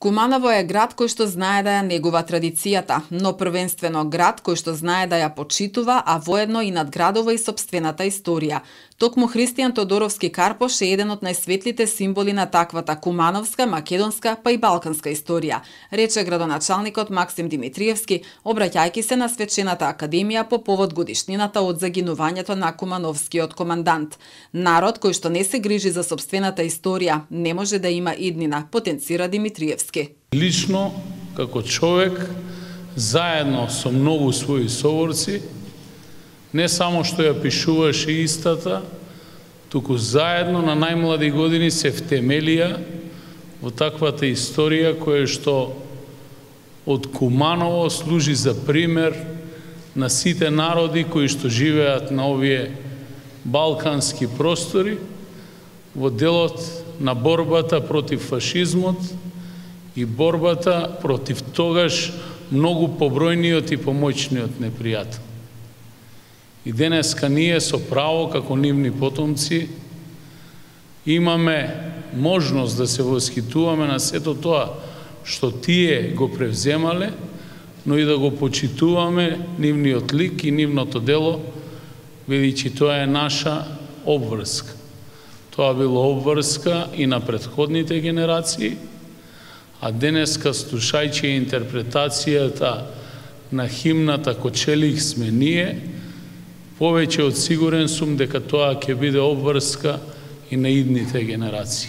Куманово е град кој што знае да ја негува традицијата, но првенствено град кој што знае да ја почитува, а воедно и надградува и сопствената историја. Токму Христијан Тодоровски Карпош е еден од најсветлите символи на таквата кумановска, македонска, па и балканска историја, рече градоначалникот Максим Димитриевски, обраќајќи се на Свечената академија по повод годишнината од загинувањето на кумановскиот командант. Народ кој што не се грижи за сопствената историја не може да има иднина, потенцира Димитриевски. Лично, како човек, заедно со многу своји соворци, не само што ја пишуваше истата, туку заедно на најмлади години се втемелија во таквата историја која што од Куманово служи за пример на сите народи кои што живеат на овие балкански простори во делот на борбата против фашизмот и борбата против тогаш многу побројниот и помоćниот непријател. И денеска ние со право, како нивни потомци, имаме можност да се восхитуваме на сето тоа што тие го превземале, но и да го почитуваме нивниот лик и нивното дело, бидејќи тоа е наша обврска. Тоа било обврска и на претходните генерации, а денеска, слушајќи интерпретацијата на химната Кочелих сме ние, повеќе од сигурен сум дека тоа ќе биде обврска и на идните генерации.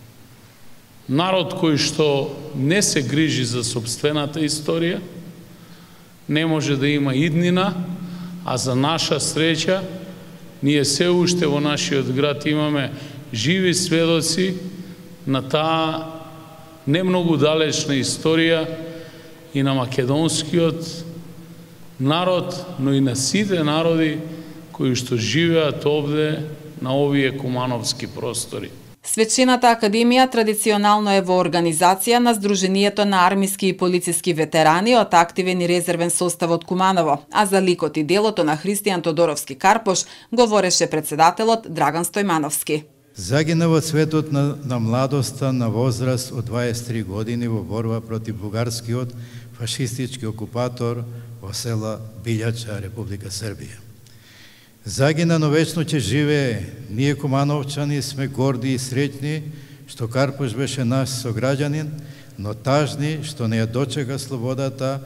Народ кој што не се грижи за сопствената историја, не може да има иднина, а за наша среќа, ние се уште во нашиот град имаме живи сведоци на таа не многу далечна историја и на македонскиот народ, но и на сите народи кои што живеат овде на овие кумановски простори. Свечената академија традиционално е во организација на Сдруженијето на армиски и полициски ветерани од активен и резервен состав од Куманово, а за ликот и делото на Христијан Тодоровски Карпош говореше председателот Драган Стојмановски. Загина во цветот на младоста на возраст од 23 години во борба против бугарскиот фашистички окупатор во села Билјача, Република Србија. Загина, но вечно ќе живее. Ние кумановчани сме горди и среќни што Карпош беше наш сограѓанин, но тажни што не ја дочека слободата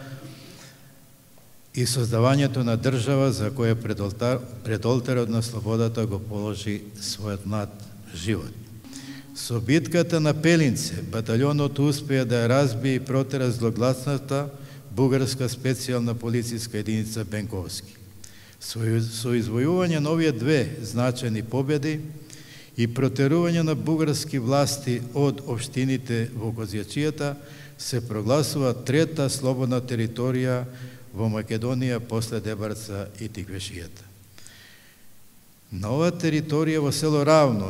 и создавањето на држава за која пред олтарот на слободата го положи својот млад живот. Со битката на Пелинце, баталјонот успеа да ја разбие и протера злогласната бугарска специјална полициска единица Бенковски. Со извојување на овие две значајни победи и протерување на бугарски власти од општините во Козјачијата се прогласува трета слободна територија во Македонија после Дебарца и Тиквешијата. На оваа територија во село Равно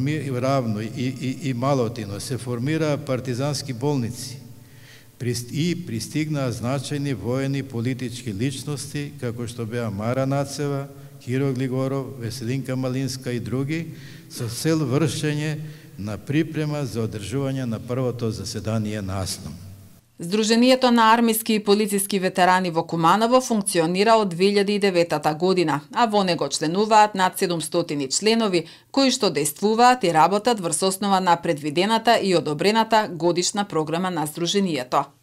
и Малотино се формираа партизански болници и пристигнаа значајни воени политички личности, како што беа Мара Нацева, Киро Глигоров, Веселинка Малинска и други, со цел вршење на припрема за одржување на првото заседание на АСНОМ. Сдруженијето на армиски и полициски ветерани во Куманово функционира од 2009 година, а во него членуваат над 700 членови, кои што действуваат и работат врз основа на предвидената и одобрената годишна програма на Сдруженијето.